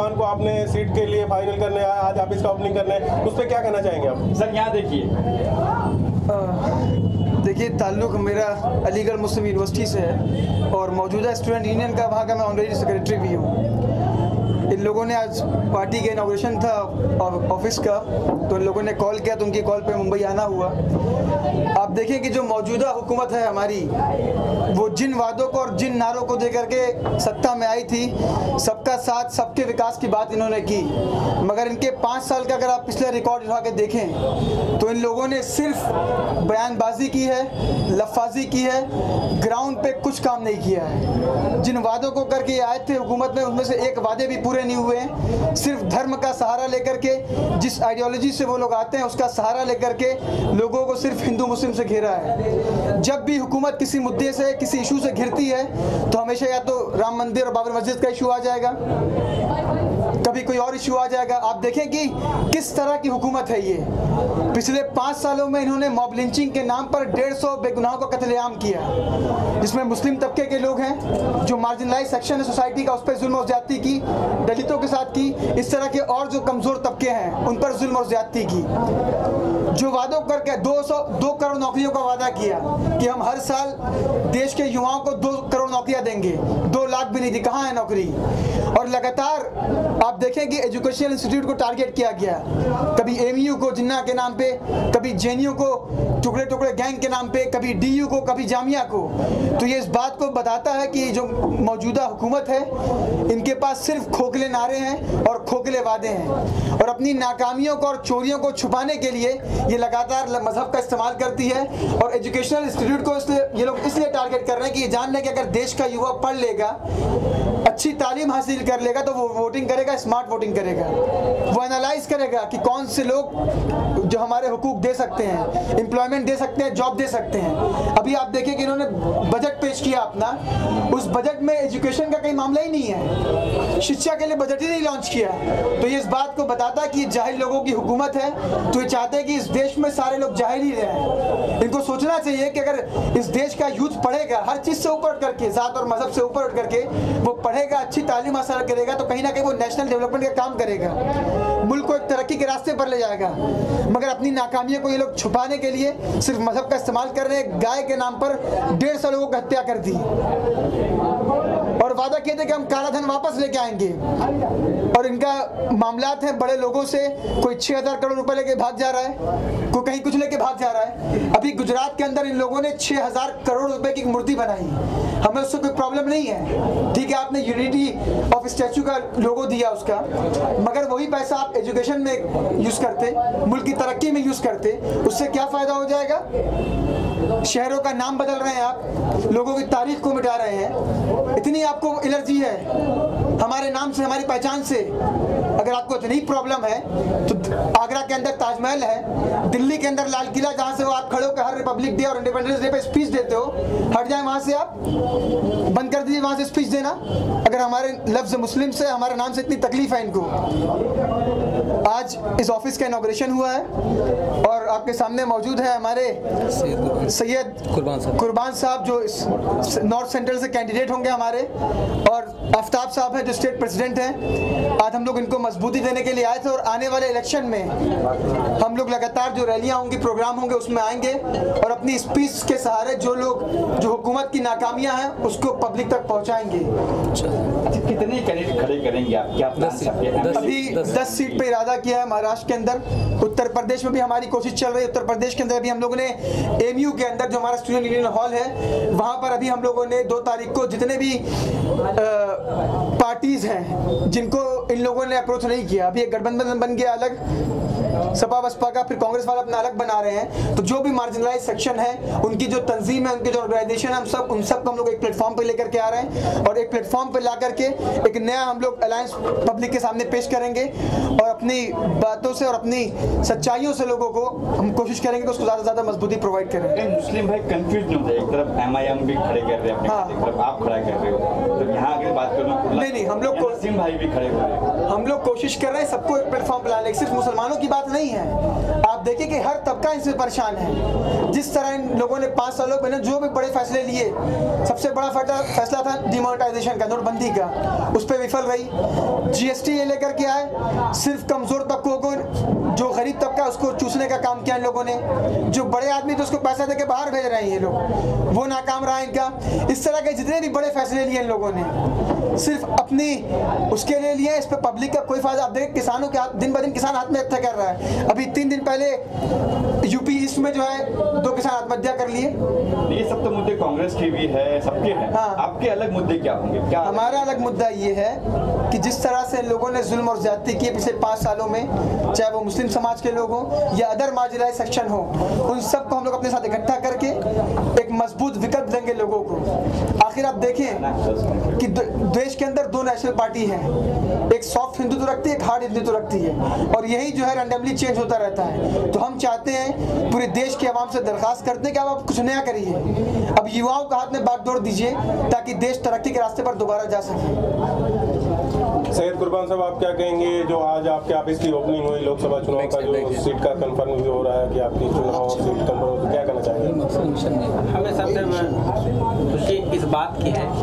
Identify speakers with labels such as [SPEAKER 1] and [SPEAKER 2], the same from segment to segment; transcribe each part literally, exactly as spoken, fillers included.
[SPEAKER 1] कुर्बान को आपने सीट के लिए फाइनल करने आया, आज आप इसका ओपनिंग करने, उस पर क्या कहना चाहेंगे आप?
[SPEAKER 2] सर यहाँ देखिए,
[SPEAKER 3] देखिए ताल्लुक़ मेरा अलीगढ़ मुस्लिम यूनिवर्सिटी से है और मौजूदा स्टूडेंट यूनियन का वहाँ का मैं ऑनरेरी सेक्रेटरी भी हूँ। इन लोगों ने आज पार्टी का इनॉग्रेशन था ऑफिस का, तो इन लोगों ने कॉल किया तो उनकी कॉल पे मुंबई आना हुआ। आप देखें कि जो मौजूदा हुकूमत है हमारी, वो जिन वादों को और जिन नारों को देकर के सत्ता में आई थी, सबका साथ सबके विकास की बात इन्होंने की, मगर इनके पाँच साल का अगर आप पिछले रिकॉर्ड उठा के देखें तो इन लोगों ने सिर्फ बयानबाजी की है, लफाजी की है, ग्राउंड पे कुछ काम नहीं किया है। जिन वादों को करके आए थे हुकूमत में, उनमें से एक वादे भी पूरे नहीं हुए हैं। सिर्फ धर्म का सहारा लेकर के, जिस आइडियोलॉजी से वो लोग आते हैं उसका सहारा लेकर के लोगों को सिर्फ हिंदू मुस्लिम से घेरा है। जब भी हुकूमत किसी मुद्दे से, किसी इशू से घिरती है तो हमेशा या तो राम मंदिर और बाबरी मस्जिद का इशू आ जाएगा, कभी कोई और इशू आ जाएगा। आप देखें कि किस तरह की हुकूमत है ये। पिछले पाँच सालों में इन्होंने मॉब लिंचिंग के नाम पर डेढ़ सौ बेगुनाहों का कत्लेआम किया, जिसमें मुस्लिम तबके के लोग हैं, जो मार्जिनलाइज सेक्शन है सोसाइटी का, उस पर जुल्म और ज्यादती की, दलितों के साथ की, इस तरह के और जो कमज़ोर तबके हैं उन पर जुल्म और ज्यादती की। जो वादों करके दो सौ दो करोड़ नौकरियों का वादा किया कि हम हर साल देश के युवाओं को दो करोड़ नौकरियां देंगे, दो लाख भी नहीं दी, कहाँ है नौकरी? और लगातार आप देखें कि एजुकेशनल इंस्टीट्यूट को टारगेट किया गया, कभी एमयू को जिन्ना के नाम पे, कभी जेएनयू को टुकड़े टुकड़े गैंग के नाम पे, कभी डीयू को, कभी जामिया को। तो ये इस बात को बताता है कि जो मौजूदा हुकूमत है, इनके पास सिर्फ खोखले नारे हैं और खोखले वादे हैं, और अपनी नाकामियों को और चोरियों को छुपाने के लिए ये लगातार मजहब का इस्तेमाल करती है। और एजुकेशनल इंस्टीट्यूट को इसलिए ये लोग इसलिए टारगेट कर रहे हैं कि ये जान लें कि अगर देश का युवा पढ़ लेगा, अच्छी तालीम हासिल कर लेगा, तो वो वोटिंग करेगा, स्मार्ट वोटिंग करेगा, वो एनालाइज करेगा कि कौन से लोग जो हमारे हुकूक दे सकते हैं, एम्प्लॉयमेंट दे सकते हैं, जॉब दे सकते हैं। अभी आप देखें कि इन्होंने बजट पेश किया अपना, उस बजट में एजुकेशन का कोई मामला ही नहीं है, शिक्षा के लिए बजट ही नहीं लॉन्च किया। तो ये इस बात को बताता है कि जाहिल लोगों की हुकूमत है। तो ये चाहते हैं कि इस देश में सारे लोग जाहिल ही रहें। इनको सोचना चाहिए कि अगर इस देश का यूथ पढ़ेगा, हर चीज़ से ऊपर उठ करके, जात और मजहब से ऊपर उठ करके वो पढ़ेगा, अच्छी तालीम हासिल करेगा, तो कहीं ना कहीं वो नेशनल डेवलपमेंट का काम करेगा, मुल्क को एक तरक्की के रास्ते पर ले जाएगा। मगर अपनी नाकामियों को ये लोग छुपाने के लिए सिर्फ मजहब का इस्तेमाल कर रहे हैं। गाय के नाम पर डेढ़ सौ लोगों की हत्या कर दी और वादा किए थे कि हम काला धन वापस लेके आएंगे। और इनका मामलात है बड़े लोगों से, कोई छह हजार करोड़ रुपए लेके भाग जा रहा है, कोई कहीं कुछ लेके भाग जा रहा है। अभी गुजरात के अंदर इन लोगों ने छह हजार करोड़ रुपए की मूर्ति बनाई, हमें उससे कोई प्रॉब्लम नहीं है, ठीक है, आपने यूनिटी ऑफ स्टैचू का लोगो दिया उसका, मगर वही पैसा आप एजुकेशन में यूज करते, मुल्क की तरक्की में यूज करते, उससे क्या फायदा हो जाएगा? शहरों का नाम बदल रहे हैं आप, लोगों की तारीख को मिटा रहे हैं। इतनी आपको एलर्जी है हमारे नाम से, हमारी पहचान से। अगर आपको इतनी प्रॉब्लम है तो आगरा के अंदर ताजमहल है, दिल्ली के अंदर लाल किला, जहाँ से वो आप खड़े होकर हर रिपब्लिक डे और इंडिपेंडेंस डे पे स्पीच देते हो, हट जाए वहाँ से, आप बंद कर दीजिए वहाँ से स्पीच देना। अगर हमारे लफ्ज़ मुस्लिम से, हमारे नाम से इतनी तकलीफ है इनको। आज इस ऑफिस का इनॉग्रेशन हुआ है और आपके सामने मौजूद है हमारे सैयद कुर्बान साहब, जो नॉर्थ सेंट्रल से कैंडिडेट होंगे हमारे, और आफ्ताब साहब है जो स्टेट प्रेसिडेंट हैं। आज हम लोग इनको मजबूती देने के लिए आए थे और आने वाले इलेक्शन में हम लोग लगातार जो रैलियां होंगी, प्रोग्राम होंगे, उसमें आएंगे और अपनी स्पीच के सहारे जो लोग जो हुकूमत की नाकामियां हैं उसको पब्लिक तक पहुंचाएंगे।
[SPEAKER 2] कितने कैंडिडेट खड़े करेंगे आप? क्या
[SPEAKER 3] अभी दस सीट पे इरादा किया है महाराष्ट्र के अंदर। उत्तर प्रदेश में भी हमारी कोशिश चल रही है। उत्तर प्रदेश के अंदर अभी हम लोगों ने एमयू के अंदर जो हमारा स्टूडेंट यूनियन हॉल है, वहाँ पर अभी हम लोगों ने दो तारीख को जितने भी पार्टीज हैं जिनको इन लोगों ने अप्रोच नहीं किया, अभी एक गठबंधन बन गया अलग, सपा बसपा का, फिर कांग्रेस वाला अपना अलग बना रहे हैं। तो जो भी मार्जिनलाइज सेक्शन है, उनकी जो तंजीम है, उनकी जो ऑर्गेनाइजेशन है, हम सब उन सब को हम लोग एक प्लेटफॉर्म पे लेकर के आ रहे हैं और एक प्लेटफॉर्म पे ला करके एक नया हम लोग अलायंस पब्लिक के सामने पेश करेंगे और अपनी बातों से और अपनी सच्चाइयों से लोगों को हम कोशिश करेंगे कि उसको ज़्यादा से ज़्यादा मजबूती प्रोवाइड करें।
[SPEAKER 2] मुस्लिम भाई कंफ्यूज नहीं होते, एक तरफ एम आई एम भी खड़े कर रहे हैं, हाँ, एक तरफ आप खड़ा कर रहे हो, तो यहाँ अगर बात करूँ
[SPEAKER 3] नहीं नहीं हम लोग
[SPEAKER 2] मुस्लिम भाई भी खड़े हो रहे हैं,
[SPEAKER 3] हम लोग कोशिश कर रहे हैं सबको एक प्लेटफॉर्म पे लाने की। सिर्फ मुसलमानों की बात नहीं है, आप देखिए कि हर तबका इनसे परेशान है। जिस तरह इन लोगों ने पाँच सालों में जो भी बड़े फैसले लिए, सबसे बड़ा फैसला था डिमोनेटाइजेशन का, नोटबंदी का, उस पर विफल रही। जीएसटी ये लेकर के आए, सिर्फ कमजोर तबकों को, जो गरीब तबका उसको चूसने का काम किया इन लोगों ने। जो बड़े आदमी तो उसको पैसा देके बाहर भेज रहे हैं ये लोग, वो नाकाम रहा इनका। इस तरह के जितने भी बड़े फैसले लिए इन लोगों ने सिर्फ अपनी उसके लिए लिए, इस पर पब्लिक का कोई फायदा। आप देखें किसानों के हाथ, दिन ब दिन किसान आत्महत्या कर रहा है। अभी तीन दिन पहले यूपी ईस्ट में जो है दो किसान आत्महत्या कर लिए।
[SPEAKER 2] ये सब तो मुद्दे कांग्रेस के भी है, सबके हैं।
[SPEAKER 3] हाँ।
[SPEAKER 2] आपके अलग मुद्दे क्या होंगे? क्या
[SPEAKER 3] हमारा अलग मुद्दा ये है कि जिस तरह से लोगों ने जुल्म और ज्यादती किए पिछले पाँच सालों में, चाहे वो मुस्लिम समाज के लोग हों या अदर मार्जिनलाइज सेक्शन हो, उन सब को हम लोग अपने साथ इकट्ठा करके एक मजबूत विकल्प देंगे लोगों को। आखिर आप देखें कि देश के अंदर दो नेशनल पार्टी हैं, एक सॉफ्ट हिंदुत्व रखती है, एक हार्ड हिंदुत्व रखती है, और यही जो है रैंडमली चेंज होता रहता है। तो हम चाहते हैं, पूरे देश के आवाम से दरखास्त करते हैं कि आप कुछ नया करिए। अब युवाओं का हाथ में बागडोर दीजिए ताकि देश तरक्की के रास्ते पर दोबारा जा सके।
[SPEAKER 1] सैयद कुर्बान साहब, आप क्या कहेंगे जो आज आपके ऑफिस की ओपनिंग हुई, लोकसभा चुनाव का जो सीट का कंफर्म भी हो रहा है कि आपकी चुनाव सीट कंफर्म हो, तो क्या कहना चाहेंगे?
[SPEAKER 4] हमें सबसे खुशी इस बात की है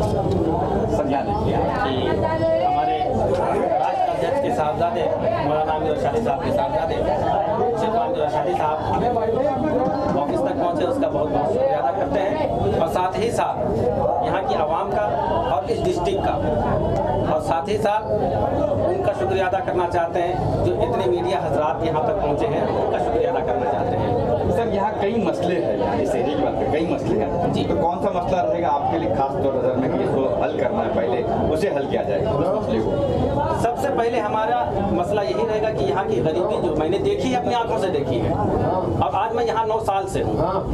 [SPEAKER 4] कि हमारे राष्ट्र अध्यक्ष के साहबजादे मौलाना अमीर रशादी साहब के साहबजादे शेख अमीर रशादी साहब ऑफिस तक पहुँचे, उसका बहुत बहुत शुक्रिया अदा करते हैं। और साथ ही साथ यहाँ की आवाम का और इस डिस्ट्रिक्ट का, और साथ ही साथ उनका शुक्रिया अदा करना चाहते हैं जो इतने मीडिया हजरात यहाँ तक पहुँचे हैं, उनका शुक्रिया अदा करना चाहते हैं।
[SPEAKER 2] सर, यहाँ कई मसले हैं, यहाँ इस एरिया की बात करें, कई मसले हैं जी। तो कौन सा मसला रहेगा आपके लिए खास तौर नजर में कि इसको हल करना है, पहले उसे हल किया जाएगा उस मसले को?
[SPEAKER 4] सबसे पहले हमारा मसला यही रहेगा कि यहाँ की गरीबी जो मैंने देखी है, अपनी आंखों से देखी है। अब आज मैं यहाँ नौ साल से हूँ,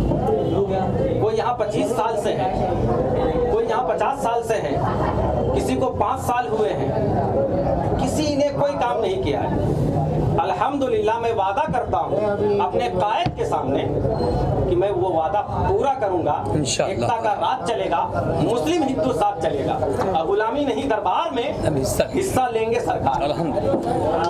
[SPEAKER 4] कोई यहाँ पच्चीस साल से है, कोई यहाँ पचास साल से है, किसी को पाँच साल हुए हैं, किसी ने कोई काम नहीं किया है। अल्हम्दुलिल्लाह मैं वादा करता हूँ अपने कायद के सामने कि मैं वो वादा पूरा करूंगा। एकता का राज चलेगा, मुस्लिम हिंदू साथ चलेगा, और गुलामी नहीं, दरबार में हिस्सा लेंगे सरकार।